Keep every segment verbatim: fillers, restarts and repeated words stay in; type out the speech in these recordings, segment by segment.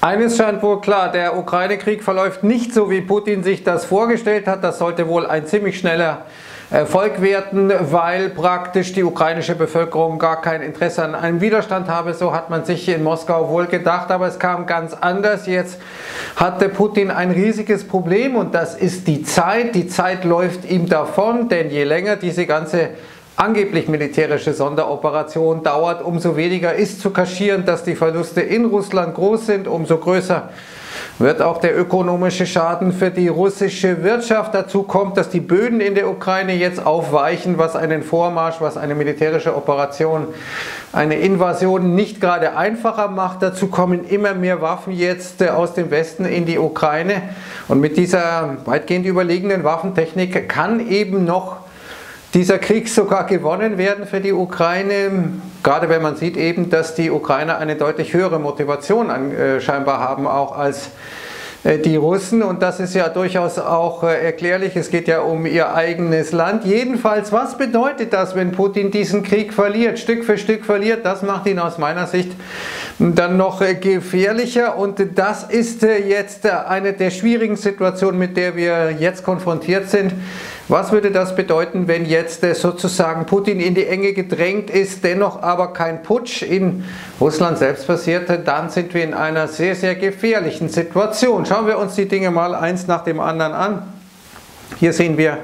Eines scheint wohl klar, der Ukraine-Krieg verläuft nicht so, wie Putin sich das vorgestellt hat. Das sollte wohl ein ziemlich schneller Erfolg werden, weil praktisch die ukrainische Bevölkerung gar kein Interesse an einem Widerstand habe. So hat man sich in Moskau wohl gedacht, aber es kam ganz anders. Jetzt hatte Putin ein riesiges Problem und das ist die Zeit. Die Zeit läuft ihm davon, denn je länger diese ganze angeblich militärische Sonderoperation dauert, umso weniger ist zu kaschieren, dass die Verluste in Russland groß sind, umso größer wird auch der ökonomische Schaden für die russische Wirtschaft. Dazu kommt, dass die Böden in der Ukraine jetzt aufweichen, was einen Vormarsch, was eine militärische Operation, eine Invasion nicht gerade einfacher macht. Dazu kommen immer mehr Waffen jetzt aus dem Westen in die Ukraine und mit dieser weitgehend überlegenen Waffentechnik kann eben noch dieser Krieg sogar gewonnen werden für die Ukraine, gerade wenn man sieht eben, dass die Ukrainer eine deutlich höhere Motivation an, äh, scheinbar haben, auch als äh, die Russen. Und das ist ja durchaus auch äh, erklärlich, es geht ja um ihr eigenes Land. Jedenfalls, was bedeutet das, wenn Putin diesen Krieg verliert, Stück für Stück verliert? Das macht ihn aus meiner Sicht dann noch äh, gefährlicher. Und das ist äh, jetzt äh, eine der schwierigen Situationen, mit der wir jetzt konfrontiert sind. Was würde das bedeuten, wenn jetzt sozusagen Putin in die Enge gedrängt ist, dennoch aber kein Putsch in Russland selbst passierte? Dann sind wir in einer sehr, sehr gefährlichen Situation. Schauen wir uns die Dinge mal eins nach dem anderen an. Hier sehen wir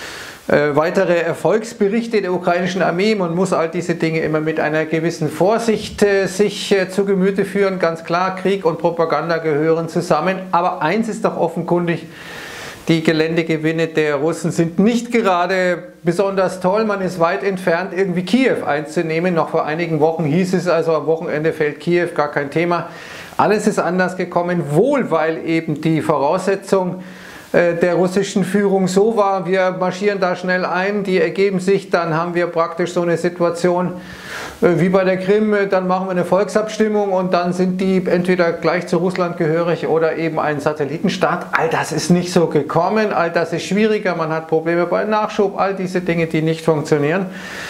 äh, weitere Erfolgsberichte der ukrainischen Armee. Man muss all diese Dinge immer mit einer gewissen Vorsicht äh, sich äh, zu Gemüte führen. Ganz klar, Krieg und Propaganda gehören zusammen. Aber eins ist doch offenkundig: Die Geländegewinne der Russen sind nicht gerade besonders toll. Man ist weit entfernt, irgendwie Kiew einzunehmen. Noch vor einigen Wochen hieß es also, am Wochenende fällt Kiew, gar kein Thema. Alles ist anders gekommen, wohl weil eben die Voraussetzung der russischen Führung so war, wir marschieren da schnell ein, die ergeben sich, dann haben wir praktisch so eine Situation wie bei der Krim, dann machen wir eine Volksabstimmung und dann sind die entweder gleich zu Russland gehörig oder eben ein Satellitenstaat. All das ist nicht so gekommen, all das ist schwieriger, man hat Probleme bei Nachschub, all diese Dinge, die nicht funktionieren.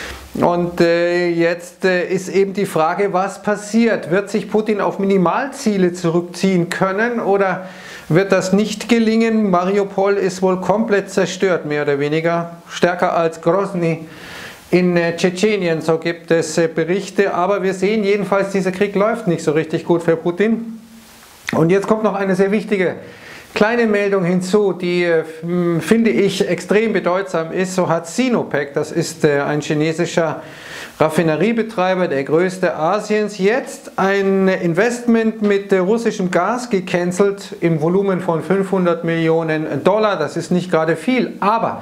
Und äh, jetzt äh, ist eben die Frage, was passiert? Wird sich Putin auf Minimalziele zurückziehen können oder wird das nicht gelingen? Mariupol ist wohl komplett zerstört, mehr oder weniger, stärker als Grozny in äh, Tschetschenien, so gibt es äh, Berichte. Aber wir sehen jedenfalls, dieser Krieg läuft nicht so richtig gut für Putin. Und jetzt kommt noch eine sehr wichtige kleine Meldung hinzu, die äh, finde ich extrem bedeutsam ist. So hat Sinopec, das ist äh, ein chinesischer Raffineriebetreiber, der größte Asiens, jetzt ein Investment mit äh, russischem Gas gecancelt im Volumen von fünfhundert Millionen Dollar. Das ist nicht gerade viel, aber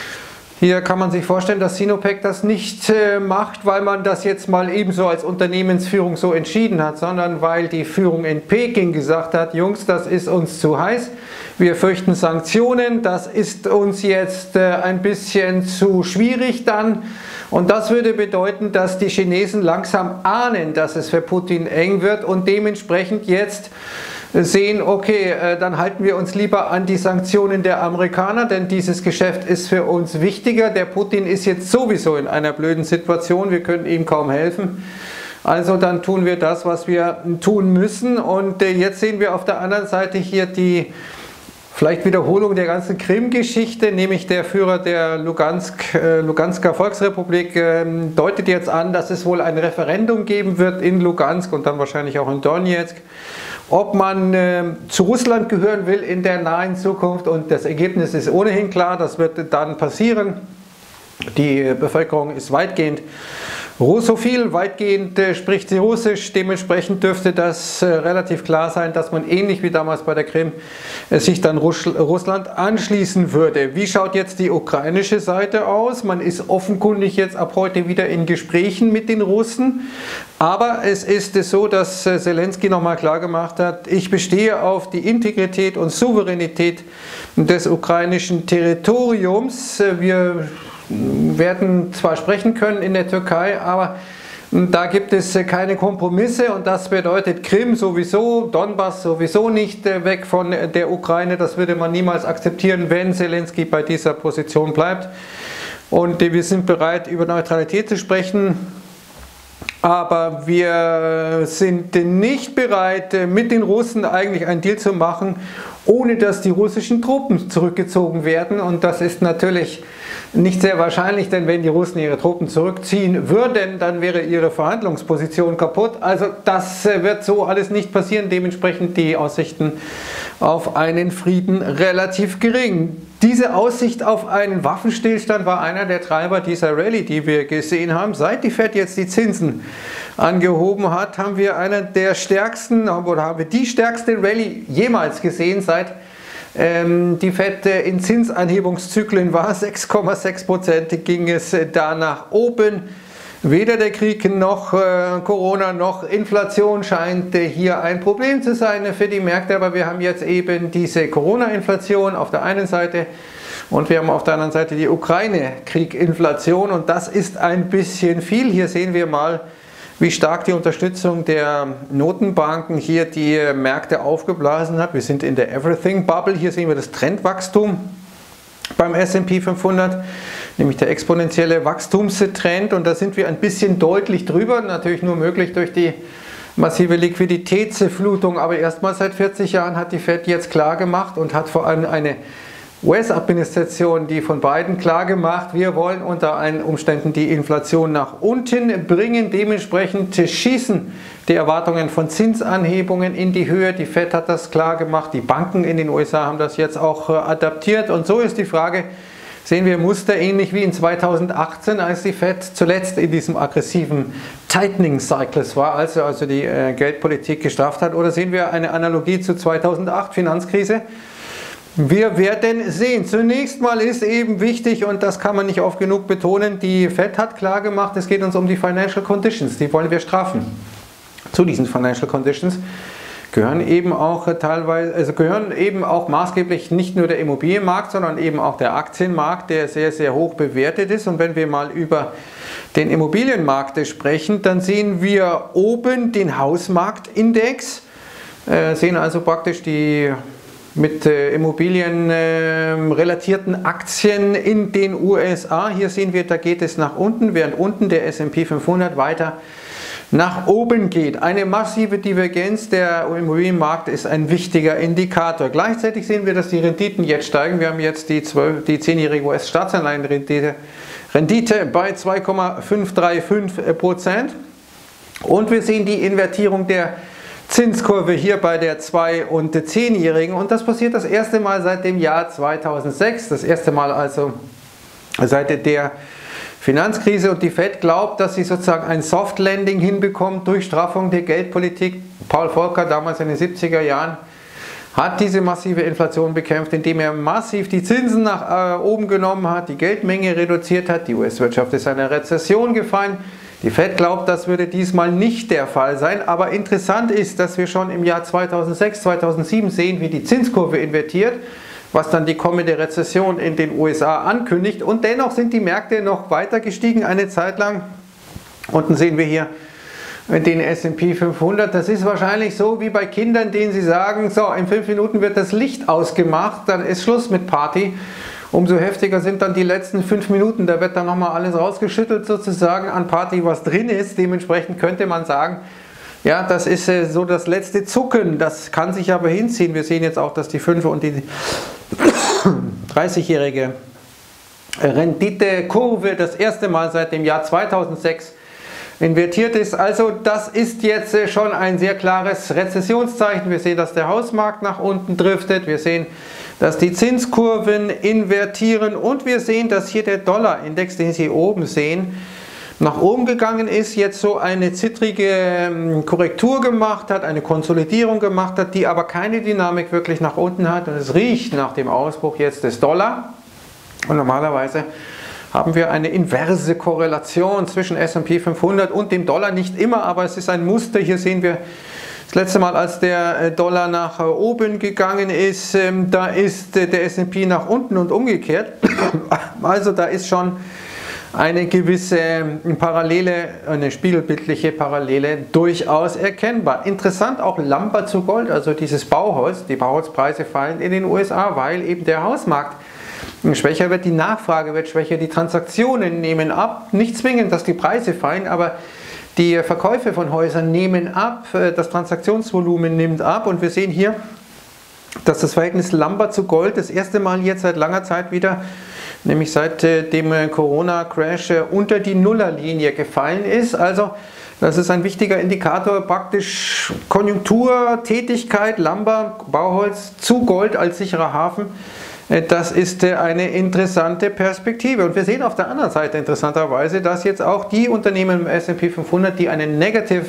hier kann man sich vorstellen, dass Sinopec das nicht äh, macht, weil man das jetzt mal ebenso als Unternehmensführung so entschieden hat, sondern weil die Führung in Peking gesagt hat, Jungs, das ist uns zu heiß, wir fürchten Sanktionen, das ist uns jetzt äh, ein bisschen zu schwierig dann. Und das würde bedeuten, dass die Chinesen langsam ahnen, dass es für Putin eng wird und dementsprechend jetzt sehen, okay, dann halten wir uns lieber an die Sanktionen der Amerikaner, denn dieses Geschäft ist für uns wichtiger. Der Putin ist jetzt sowieso in einer blöden Situation, wir können ihm kaum helfen. Also dann tun wir das, was wir tun müssen. Und jetzt sehen wir auf der anderen Seite hier die vielleicht Wiederholung der ganzen Krim-Geschichte, nämlich der Führer der Lugansk, äh, Lugansker Volksrepublik äh, deutet jetzt an, dass es wohl ein Referendum geben wird in Lugansk und dann wahrscheinlich auch in Donetsk, ob man äh, zu Russland gehören will in der nahen Zukunft, und das Ergebnis ist ohnehin klar, das wird dann passieren. Die Bevölkerung ist weitgehend russophil, weitgehend äh, spricht sie Russisch, dementsprechend dürfte das äh, relativ klar sein, dass man ähnlich wie damals bei der Krim äh, sich dann Russ Russland anschließen würde. Wie schaut jetzt die ukrainische Seite aus? Man ist offenkundig jetzt ab heute wieder in Gesprächen mit den Russen, aber es ist so, dass äh, Zelensky nochmal klar gemacht hat, ich bestehe auf die Integrität und Souveränität des ukrainischen Territoriums. Äh, wir werden zwar sprechen können in der Türkei, aber da gibt es keine Kompromisse und das bedeutet Krim sowieso, Donbass sowieso nicht weg von der Ukraine. Das würde man niemals akzeptieren, wenn Zelensky bei dieser Position bleibt. Und wir sind bereit, über Neutralität zu sprechen. Aber wir sind nicht bereit, mit den Russen eigentlich einen Deal zu machen, ohne dass die russischen Truppen zurückgezogen werden. Und das ist natürlich nicht sehr wahrscheinlich, denn wenn die Russen ihre Truppen zurückziehen würden, dann wäre ihre Verhandlungsposition kaputt. Also das wird so alles nicht passieren, dementsprechend die Aussichten auf einen Frieden relativ gering. Diese Aussicht auf einen Waffenstillstand war einer der Treiber dieser Rallye, die wir gesehen haben. Seit die Fed jetzt die Zinsen angehoben hat, haben wir eine der stärksten, oder haben wir die stärkste Rallye jemals gesehen, seit ähm, die Fed in Zinsanhebungszyklen war. sechs Komma sechs Prozent ging es da nach oben. Weder der Krieg noch äh, Corona noch Inflation scheint äh, hier ein Problem zu sein für die Märkte, aber wir haben jetzt eben diese Corona-Inflation auf der einen Seite und wir haben auf der anderen Seite die Ukraine-Krieg-Inflation und das ist ein bisschen viel. Hier sehen wir mal, wie stark die Unterstützung der Notenbanken hier die Märkte aufgeblasen hat. Wir sind in der Everything-Bubble, hier sehen wir das Trendwachstum beim S und P fünfhundert, nämlich der exponentielle Wachstumstrend, und da sind wir ein bisschen deutlich drüber, natürlich nur möglich durch die massive Liquiditätsflutung, aber erstmals seit vierzig Jahren hat die Fed jetzt klar gemacht und hat vor allem eine U S-Administration, die von beiden klar gemacht, wir wollen unter allen Umständen die Inflation nach unten bringen, dementsprechend schießen die Erwartungen von Zinsanhebungen in die Höhe. Die Fed hat das klar gemacht, die Banken in den U S A haben das jetzt auch adaptiert und so ist die Frage, sehen wir Muster ähnlich wie in zweitausendachtzehn, als die Fed zuletzt in diesem aggressiven Tightening Cycles war, also, also die äh, Geldpolitik gestrafft hat, oder sehen wir eine Analogie zu zweitausendacht, Finanzkrise? Wir werden sehen. Zunächst mal ist eben wichtig, und das kann man nicht oft genug betonen, die Fed hat klar gemacht, es geht uns um die Financial Conditions, die wollen wir straffen. Zu diesen Financial Conditions gehören eben auch teilweise, also gehören eben auch maßgeblich nicht nur der Immobilienmarkt, sondern eben auch der Aktienmarkt, der sehr, sehr hoch bewertet ist. Und wenn wir mal über den Immobilienmarkt sprechen, dann sehen wir oben den Hausmarktindex, äh, sehen also praktisch die mit äh, Immobilien äh, relatierten Aktien in den U S A. Hier sehen wir, da geht es nach unten, während unten der S und P fünfhundert weiter nach oben geht. Eine massive Divergenz der Immobilienmarkt ist ein wichtiger Indikator. Gleichzeitig sehen wir, dass die Renditen jetzt steigen. Wir haben jetzt die, die zehnjährige U S-Staatsanleihenrendite Rendite bei zwei Komma fünf drei fünf Prozent und wir sehen die Invertierung der Zinskurve hier bei der zwei- und zehnjährigen, und das passiert das erste Mal seit dem Jahr zweitausendsechs, das erste Mal also seit der Finanzkrise, und die Fed glaubt, dass sie sozusagen ein Soft Landing hinbekommt durch Straffung der Geldpolitik. Paul Volcker damals in den siebziger Jahren hat diese massive Inflation bekämpft, indem er massiv die Zinsen nach äh, oben genommen hat, die Geldmenge reduziert hat, die U S-Wirtschaft ist einer Rezession gefallen. Die Fed glaubt, das würde diesmal nicht der Fall sein, aber interessant ist, dass wir schon im Jahr zweitausendsechs, zweitausendsieben sehen, wie die Zinskurve invertiert, was dann die kommende Rezession in den U S A ankündigt, und dennoch sind die Märkte noch weiter gestiegen eine Zeit lang. Unten sehen wir hier den S und P fünfhundert, das ist wahrscheinlich so wie bei Kindern, denen sie sagen, so in fünf Minuten wird das Licht ausgemacht, dann ist Schluss mit Party. Umso heftiger sind dann die letzten fünf Minuten, da wird dann nochmal alles rausgeschüttelt sozusagen an Party, was drin ist. Dementsprechend könnte man sagen, ja, das ist äh, so das letzte Zucken, das kann sich aber hinziehen. Wir sehen jetzt auch, dass die fünf- und die dreißigjährige Renditekurve das erste Mal seit dem Jahr zweitausendsechs invertiert ist. Also das ist jetzt äh, schon ein sehr klares Rezessionszeichen. Wir sehen, dass der Hausmarkt nach unten driftet. Wir sehen, dass die Zinskurven invertieren, und wir sehen, dass hier der Dollarindex, den Sie hier oben sehen, nach oben gegangen ist, jetzt so eine zittrige Korrektur gemacht hat, eine Konsolidierung gemacht hat, die aber keine Dynamik wirklich nach unten hat, und es riecht nach dem Ausbruch jetzt des Dollar, und normalerweise haben wir eine inverse Korrelation zwischen S und P fünfhundert und dem Dollar, nicht immer, aber es ist ein Muster. Hier sehen wir das letzte Mal, als der Dollar nach oben gegangen ist, da ist der S und P nach unten und umgekehrt. Also da ist schon eine gewisse Parallele, eine spiegelbildliche Parallele durchaus erkennbar. Interessant auch Lumber zu Gold, also dieses Bauholz. Die Bauholzpreise fallen in den U S A, weil eben der Hausmarkt schwächer wird, die Nachfrage wird schwächer, die Transaktionen nehmen ab. Nicht zwingend, dass die Preise fallen, aber Die Verkäufe von Häusern nehmen ab, das Transaktionsvolumen nimmt ab und wir sehen hier, dass das Verhältnis Lumber zu Gold das erste Mal jetzt seit langer Zeit wieder, nämlich seit dem Corona-Crash, unter die Nullerlinie gefallen ist. Also das ist ein wichtiger Indikator, praktisch Konjunktur, Tätigkeit, Lumber, Bauholz zu Gold als sicherer Hafen. Das ist eine interessante Perspektive. Und wir sehen auf der anderen Seite interessanterweise, dass jetzt auch die Unternehmen im S und P fünfhundert, die eine Negative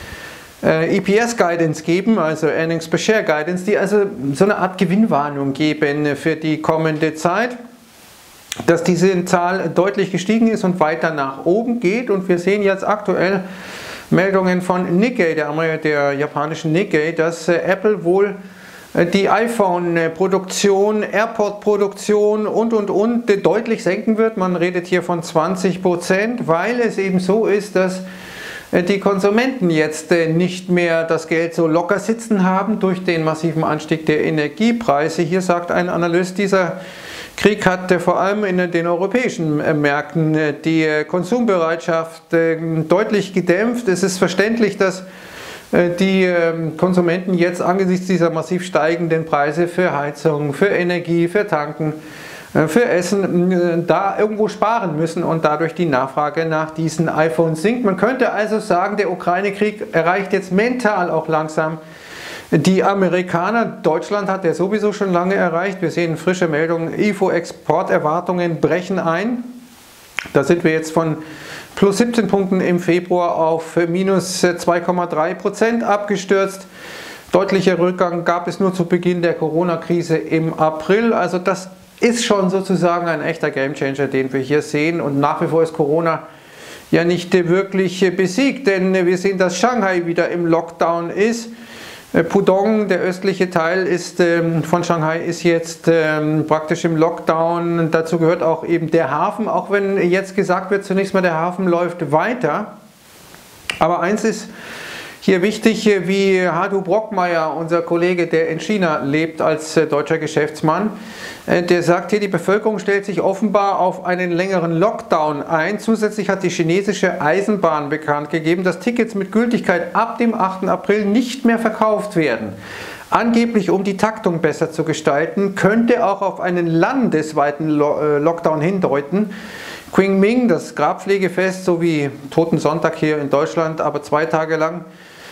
E P S Guidance geben, also Earnings per Share Guidance, die also so eine Art Gewinnwarnung geben für die kommende Zeit, dass diese Zahl deutlich gestiegen ist und weiter nach oben geht. Und wir sehen jetzt aktuell Meldungen von Nikkei, der, der japanischen Nikkei, dass Apple wohl die iPhone-Produktion, AirPod-Produktion und, und, und deutlich senken wird. Man redet hier von zwanzig Prozent, weil es eben so ist, dass die Konsumenten jetzt nicht mehr das Geld so locker sitzen haben durch den massiven Anstieg der Energiepreise. Hier sagt ein Analyst, dieser Krieg hat vor allem in den europäischen Märkten die Konsumbereitschaft deutlich gedämpft. Es ist verständlich, dass die Konsumenten jetzt angesichts dieser massiv steigenden Preise für Heizung, für Energie, für Tanken, für Essen da irgendwo sparen müssen und dadurch die Nachfrage nach diesen iPhones sinkt. Man könnte also sagen, der Ukraine-Krieg erreicht jetzt mental auch langsam die Amerikaner. Deutschland hat er sowieso schon lange erreicht. Wir sehen frische Meldungen, I F O-Exporterwartungen brechen ein. Da sind wir jetzt von plus siebzehn Punkten im Februar auf minus zwei Komma drei Prozent abgestürzt. Deutlicher Rückgang gab es nur zu Beginn der Corona-Krise im April. Also das ist schon sozusagen ein echter Gamechanger, den wir hier sehen. Und nach wie vor ist Corona ja nicht wirklich besiegt, denn wir sehen, dass Shanghai wieder im Lockdown ist. Pudong, der östliche Teil ist, ähm, von Shanghai, ist jetzt ähm, praktisch im Lockdown. Dazu gehört auch eben der Hafen, auch wenn jetzt gesagt wird, zunächst mal der Hafen läuft weiter. Aber eins ist hier wichtig, wie Hadu Brockmeier, unser Kollege, der in China lebt als äh, deutscher Geschäftsmann, äh, der sagt hier, die Bevölkerung stellt sich offenbar auf einen längeren Lockdown ein. Zusätzlich hat die chinesische Eisenbahn bekannt gegeben, dass Tickets mit Gültigkeit ab dem achten April nicht mehr verkauft werden. Angeblich, um die Taktung besser zu gestalten, könnte auch auf einen landesweiten Lo äh, Lockdown hindeuten. Qingming, das Grabpflegefest, so wie Totensonntag hier in Deutschland, aber zwei Tage lang,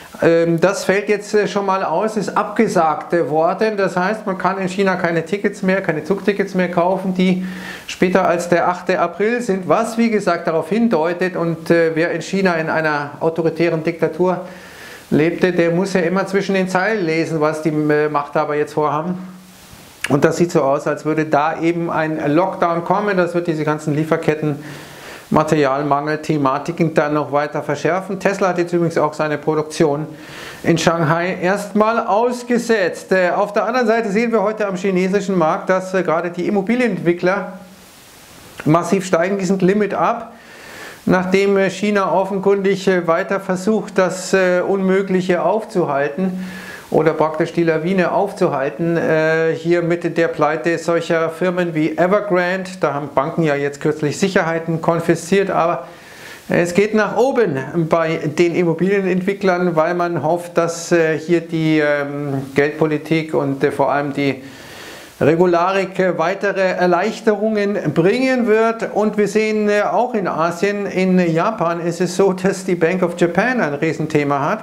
das fällt jetzt schon mal aus, ist abgesagt worden. Das heißt, man kann in China keine Tickets mehr, keine Zugtickets mehr kaufen, die später als der achte April sind, was wie gesagt darauf hindeutet. Und wer in China in einer autoritären Diktatur lebte, der muss ja immer zwischen den Zeilen lesen, was die Machthaber jetzt vorhaben. Und das sieht so aus, als würde da eben ein Lockdown kommen. Das wird diese ganzen Lieferketten, Materialmangel, Thematiken dann noch weiter verschärfen. Tesla hat jetzt übrigens auch seine Produktion in Shanghai erstmal ausgesetzt. Auf der anderen Seite sehen wir heute am chinesischen Markt, dass gerade die Immobilienentwickler massiv steigen. Die sind Limit up, nachdem China offenkundig weiter versucht, das Unmögliche aufzuhalten oder praktisch die Lawine aufzuhalten, äh, hier mit der Pleite solcher Firmen wie Evergrande. Da haben Banken ja jetzt kürzlich Sicherheiten konfisziert, aber es geht nach oben bei den Immobilienentwicklern, weil man hofft, dass äh, hier die ähm, Geldpolitik und äh, vor allem die Regularik äh, weitere Erleichterungen bringen wird. Und wir sehen äh, auch in Asien, in Japan ist es so, dass die Bank of Japan ein Riesenthema hat.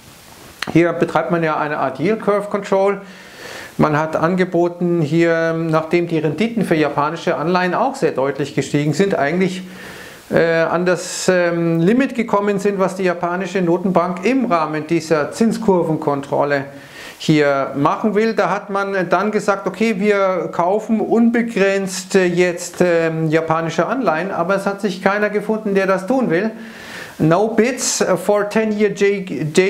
Hier betreibt man ja eine Art Yield Curve Control. Man hat angeboten, hier, nachdem die Renditen für japanische Anleihen auch sehr deutlich gestiegen sind, eigentlich äh, an das ähm, Limit gekommen sind, was die japanische Notenbank im Rahmen dieser Zinskurvenkontrolle hier machen will. Da hat man dann gesagt, okay, wir kaufen unbegrenzt jetzt äh, japanische Anleihen, aber es hat sich keiner gefunden, der das tun will. No bids for ten year J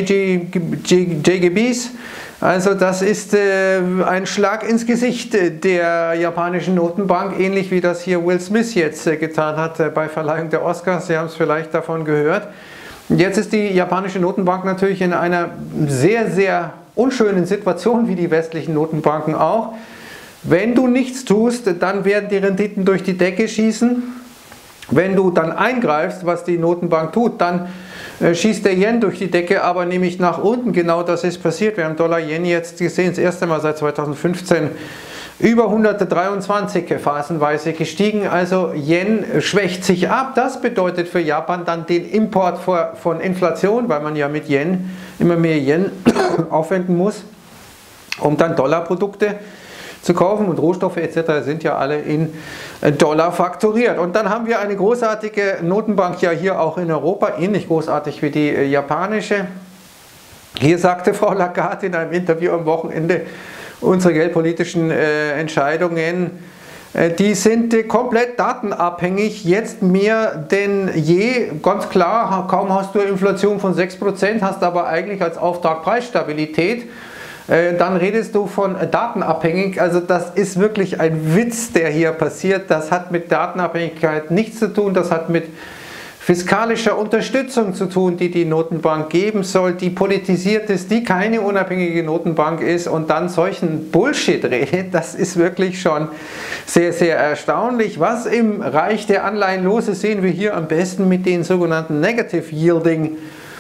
G Bs. Also das ist äh, ein Schlag ins Gesicht der japanischen Notenbank, ähnlich wie das hier Will Smith jetzt äh, getan hat äh, bei Verleihung der Oscars. Sie haben es vielleicht davon gehört. Jetzt ist die japanische Notenbank natürlich in einer sehr, sehr unschönen Situation, wie die westlichen Notenbanken auch. Wenn du nichts tust, dann werden die Renditen durch die Decke schießen. Wenn du dann eingreifst, was die Notenbank tut, dann äh, schießt der Yen durch die Decke, aber nämlich nach unten. Genau das ist passiert. Wir haben Dollar-Yen jetzt gesehen, das erste Mal seit zweitausendfünfzehn über hundertdreiundzwanzig phasenweise gestiegen. Also Yen schwächt sich ab. Das bedeutet für Japan dann den Import von Inflation, weil man ja mit Yen immer mehr Yen aufwenden muss, um dann Dollarprodukte zu kaufen, und Rohstoffe et cetera sind ja alle in Dollar fakturiert. Und dann haben wir eine großartige Notenbank ja hier auch in Europa, ähnlich großartig wie die japanische. Hier sagte Frau Lagarde in einem Interview am Wochenende, unsere geldpolitischen äh, Entscheidungen, äh, die sind äh, komplett datenabhängig, jetzt mehr denn je. Ganz klar, kaum hast du Inflation von sechs Prozent, hast aber eigentlich als Auftrag Preisstabilität. Dann redest du von datenabhängig, also das ist wirklich ein Witz, der hier passiert. Das hat mit Datenabhängigkeit nichts zu tun, das hat mit fiskalischer Unterstützung zu tun, die die Notenbank geben soll, die politisiert ist, die keine unabhängige Notenbank ist und dann solchen Bullshit redet. Das ist wirklich schon sehr, sehr erstaunlich. Was im Reich der Anleihen los ist, sehen wir hier am besten mit den sogenannten Negative Yielding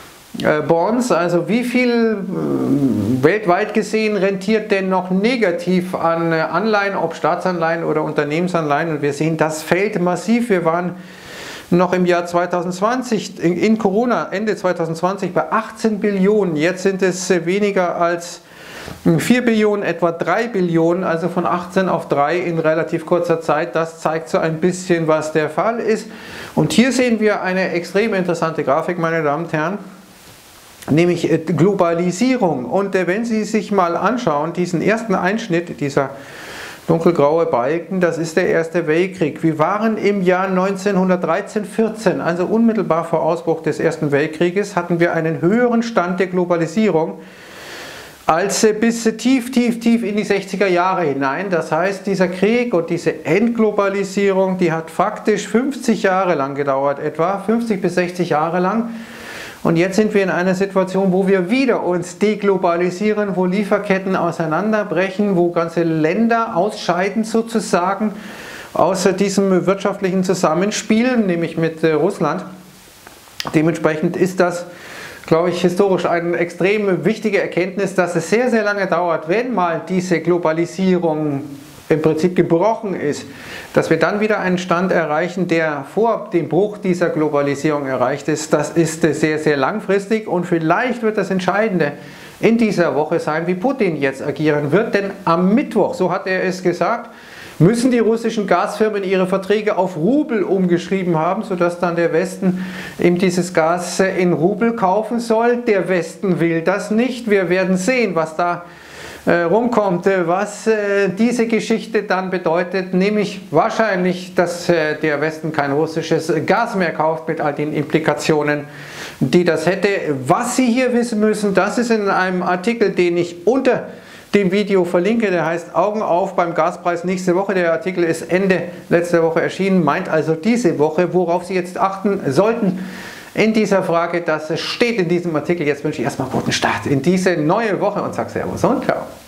Bonds, also wie viel weltweit gesehen rentiert denn noch negativ an Anleihen, ob Staatsanleihen oder Unternehmensanleihen, und wir sehen, das fällt massiv. Wir waren noch im Jahr zweitausendzwanzig, in Corona, Ende zweitausendzwanzig bei achtzehn Billionen, jetzt sind es weniger als vier Billionen, etwa drei Billionen, also von achtzehn auf drei in relativ kurzer Zeit. Das zeigt so ein bisschen, was der Fall ist. Und hier sehen wir eine extrem interessante Grafik, meine Damen und Herren, nämlich Globalisierung. Und wenn Sie sich mal anschauen, diesen ersten Einschnitt, dieser dunkelgraue Balken, das ist der Erste Weltkrieg. Wir waren im Jahr neunzehnhundertdreizehn vierzehn, also unmittelbar vor Ausbruch des Ersten Weltkrieges, hatten wir einen höheren Stand der Globalisierung als bis tief, tief, tief in die sechziger Jahre hinein. Das heißt, dieser Krieg und diese Entglobalisierung, die hat faktisch fünfzig Jahre lang gedauert, etwa fünfzig bis sechzig Jahre lang. Und jetzt sind wir in einer Situation, wo wir wieder uns deglobalisieren, wo Lieferketten auseinanderbrechen, wo ganze Länder ausscheiden sozusagen aus diesem wirtschaftlichen Zusammenspiel, nämlich mit Russland. Dementsprechend ist das, glaube ich, historisch eine extrem wichtige Erkenntnis, dass es sehr, sehr lange dauert, wenn mal diese Globalisierung im Prinzip gebrochen ist, dass wir dann wieder einen Stand erreichen, der vor dem Bruch dieser Globalisierung erreicht ist. Das ist sehr, sehr langfristig, und vielleicht wird das Entscheidende in dieser Woche sein, wie Putin jetzt agieren wird, denn am Mittwoch, so hat er es gesagt, müssen die russischen Gasfirmen ihre Verträge auf Rubel umgeschrieben haben, sodass dann der Westen eben dieses Gas in Rubel kaufen soll. Der Westen will das nicht. Wir werden sehen, was da rumkommt, was diese Geschichte dann bedeutet, nämlich wahrscheinlich, dass der Westen kein russisches Gas mehr kauft, mit all den Implikationen, die das hätte. Was Sie hier wissen müssen, das ist in einem Artikel, den ich unter dem Video verlinke, der heißt Augen auf beim Gaspreis nächste Woche. Der Artikel ist Ende letzter Woche erschienen, meint also diese Woche, worauf Sie jetzt achten sollten in dieser Frage. Das steht in diesem Artikel. Jetzt wünsche ich erstmal guten Start in diese neue Woche und sage Servus und ciao.